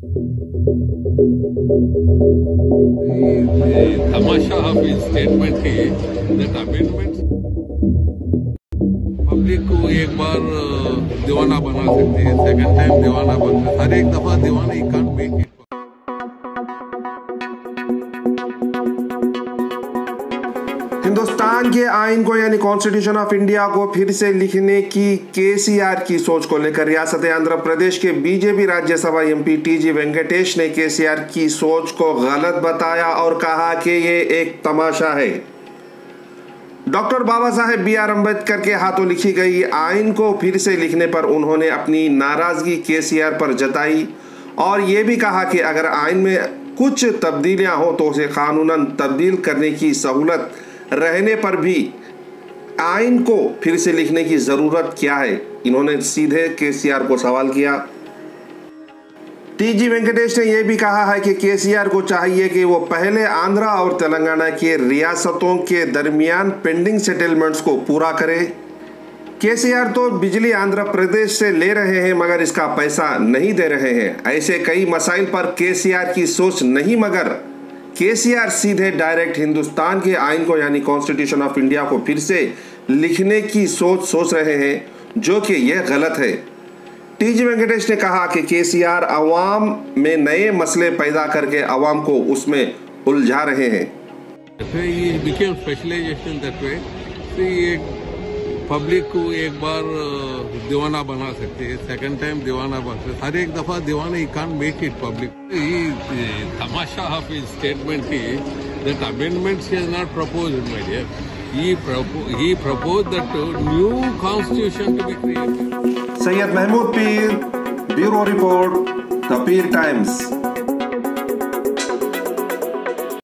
Tamasha of his statement है that amendments public को एक बार दीवाना बना सकते हैं, सेकंड टाइम दीवाना बन सकते, हर एक दफा दीवाना ही कांट मेक इट। हिंदुस्तान के आइन को यानी कॉन्स्टिट्यूशन ऑफ इंडिया को फिर से लिखने की केसीआर की सोच को लेकर रियासत आंध्र प्रदेश के BJP Rajya Sabha MP TG Venkatesh ने केसीआर की सोच को गलत बताया और कहा कि ये एक तमाशा है। Doctor Baba Saheb B R. अम्बेडकर के हाथों लिखी गई आइन को फिर से लिखने पर उन्होंने अपनी नाराजगी केसीआर पर जताई और ये भी कहा कि अगर आइन में कुछ तब्दीलियां हो तो उसे कानूनन तब्दील करने की सहूलत रहने पर भी आइन को फिर से लिखने की जरूरत क्या है। इन्होंने सीधे केसीआर को सवाल किया। टीजी वेंकटेश ने यह भी कहा है कि केसीआर को चाहिए कि वो पहले आंध्रा और तेलंगाना के रियासतों के दरमियान पेंडिंग सेटलमेंट्स को पूरा करे। केसीआर तो बिजली आंध्र प्रदेश से ले रहे हैं मगर इसका पैसा नहीं दे रहे हैं। ऐसे कई मसाइल पर केसीआर की सोच नहीं मगर केसीआर सीधे डायरेक्ट हिंदुस्तान के आइन को यानी कॉन्स्टिट्यूशन ऑफ इंडिया को फिर से लिखने की सोच रहे हैं जो कि यह गलत है। टीजी वेंकटेश ने कहा कि केसीआर अवाम में नए मसले पैदा करके अवाम को उसमें उलझा रहे हैं। पब्लिक को एक बार दीवाना बना सकते हैं, सेकंड टाइम दीवाना बन सकते, हर एक दफा दीवाना ही कांट मेक इट पब्लिक। तमाशा ऑफ हिज स्टेटमेंट है that amendments he has not proposed my dear, he proposed that new constitution to be created। Syed Mahmood Peer, bureau report, the Peer times.